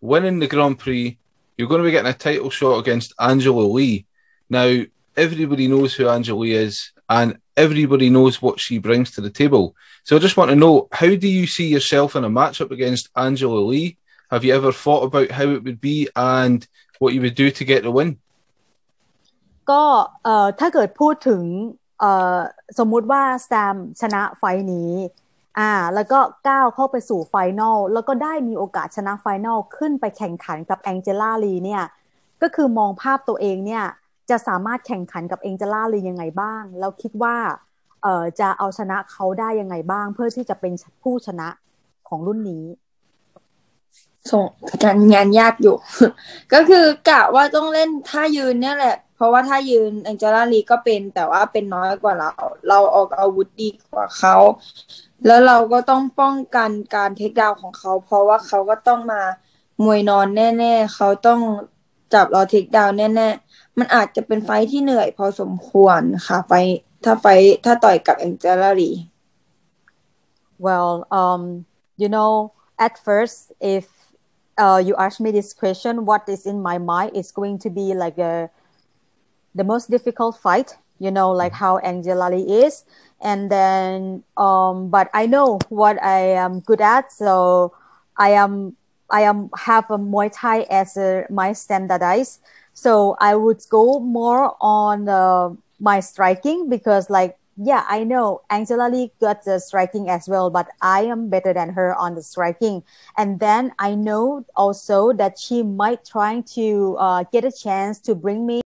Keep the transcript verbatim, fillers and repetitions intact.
winning the Grand Prix. You're going to be getting a title shot against Angela Lee. Now, everybody knows who Angela Lee is, and everybody knows what she brings to the table. So I just want to know, how do you see yourself in a matchup against Angela Lee? Have you ever thought about how it would be and what you would do to get the win? ก็เอ่อถ้าเกิดพูดถึงเอ่อสมมุติว่าแซมชนะไฟท์นี้อ่าแล้วก็ก้าวเข้าไปสู่ไฟนอลแล้วก็ได้มีโอกาสชนะไฟนอลขึ้นไปแข่งขันกับแองเจล่าลีเนี่ยก็คือมองภาพตัวเองเนี่ยจะสามารถแข่งขันกับแองเจล่าลียังไงบ้างแล้วคิดว่าเอ่อจะเอาชนะเขาได้ยังไงบ้างเพื่อที่จะเป็นผู้ชนะของรุ่นนี้ส่งงานงานยากอยู่ ก็คือกะว่าต้องเล่นท่ายืนเนี่ยแหละเพราะว่าท่ายืนแองเจล่าลีก็เป็นแต่ว่าเป็นน้อยกว่าเราเราออกอาวุธดีกว่าเขาแล้วเราก็ต้องป้องกันการเทคดาวน์ของเขาเพราะว่าเขาก็ต้องมามวยนอนแน่ๆเขาต้องจับเราเทคดาวน์แน่ๆมันอาจจะเป็นไฟท์ที่เหนื่อยพอสมควรค่ะไฟถ้าไฟถ้าต่อยกับแองเจล่าลี Well um you know at first if uh, you ask me this question what is in my mind is going to be like a the most difficult fight you know like how Angela Lee is and then um but I know what I am good at so I am I am have a Muay Thai as a, my standardized so I would go more on uh, my striking because like yeah I know Angela Lee got the striking as well but I am better than her on the striking and then I know also that she might trying to uh, get a chance to bring me